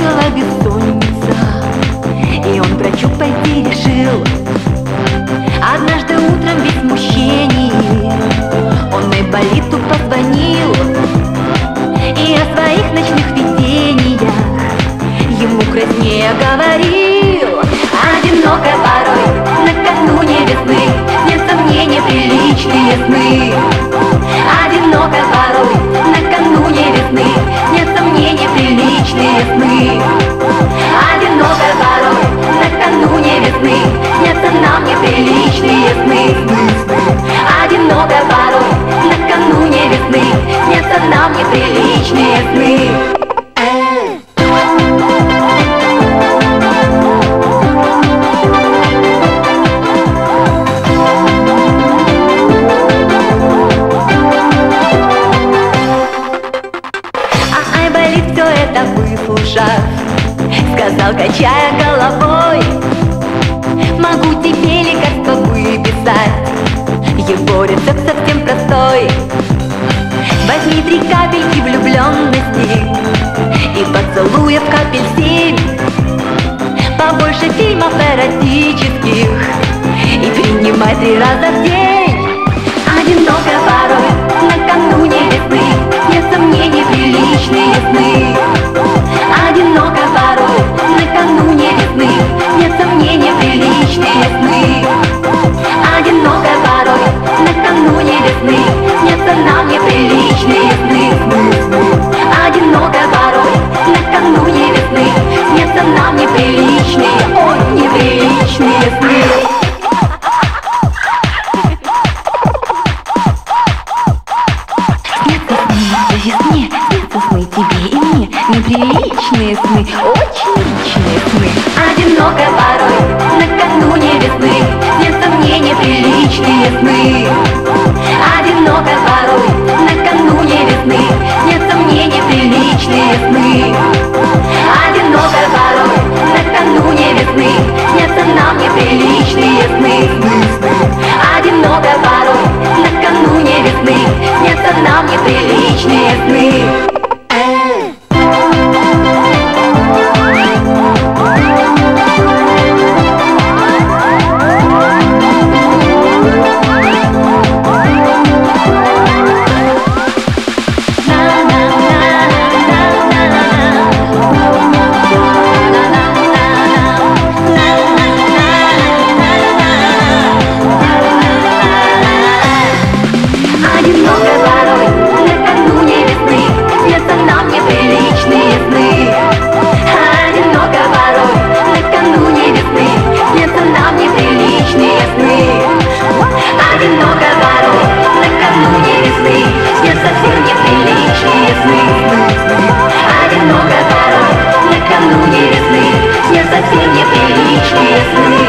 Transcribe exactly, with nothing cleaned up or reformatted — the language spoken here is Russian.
замучила бессонница, и он к врачу пойти решил. Однажды утром весь в смущении он Айболиту позвонил и о своих ночных видениях ему краснея говорил. Одиноко порой накануне весны снятся мне неприличные сны. Одиноко порой накануне весны снятся мне неприличные сны. Одиноко порой накануне весны снятся нам неприличные сны. Одиноко порой накануне весны снятся нам неприличные сны. Сказал, качая головой: могу тебе лекарство выписать, его рецепт совсем простой. Возьми три капельки влюбленности и поцелуев капель семь, побольше фильмов эротических и принимай три раза в день. Одиноко порой накануне весны снятся мне неприличные сны. Одиноко порой накануне весны снятся мне неприличные сны. Одиноко порой накануне весны снятся нам неприличные сны. Одиноко порой накануне весны снятся нам неприличные, ой, неприличные сны. Весне снятся сны тебе и мне, неприличные сны, очень личные сны. Одиноко порой накануне весны снятся мне неприличные сны. Одиноко порой накануне весны снятся мне неприличные сны. Одиноко порой накануне весны снятся нам неприличные сны. Одиноко порой накануне весны снятся нам неприличные сны. Одиноко порой накануне весны снятся совсем неприличные сны. Одиноко порой накануне весны снятся совсем неприличные сны.